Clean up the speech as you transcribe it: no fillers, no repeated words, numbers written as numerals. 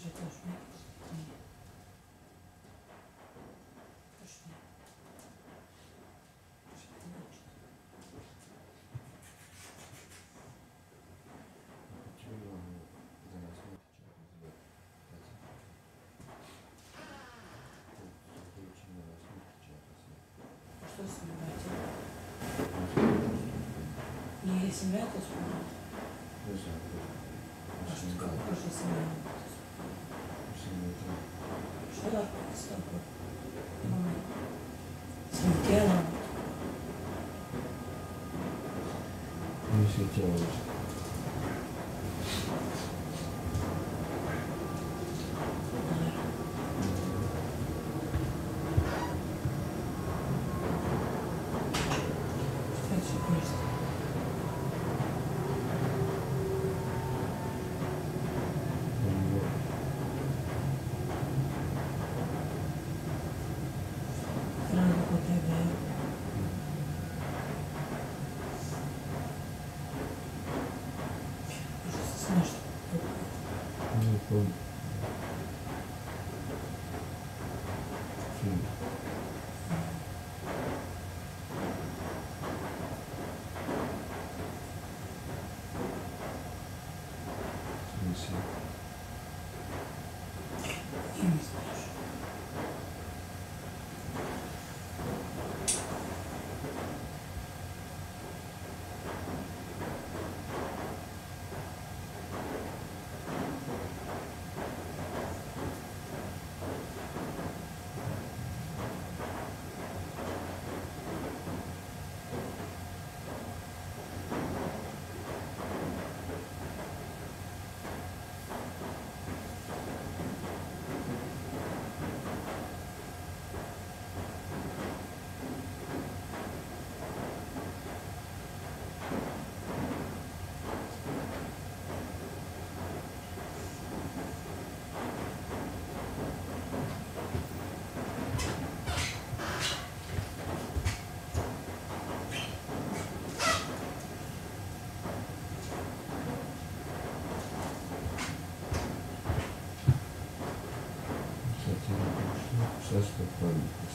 Może to już nie? Nie. Już nie. Muszę wyłączyć. Что снимаете? Не снимает, то снимает. А что такое? Хорошо снимает. Что такое с тобой? Светело. Не светело. Не помню. Сейчас попробуем.